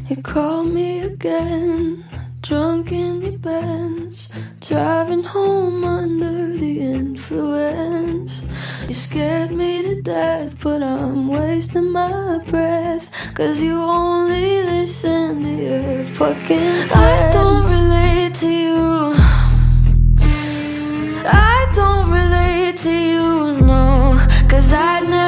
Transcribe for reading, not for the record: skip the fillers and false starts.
You called me again, drunk in your Benz, driving home under the influence. You scared me to death, but I'm wasting my breath, 'cause you only listen to your fucking friends. I don't relate to you, I don't relate to you, no, 'cause I'd never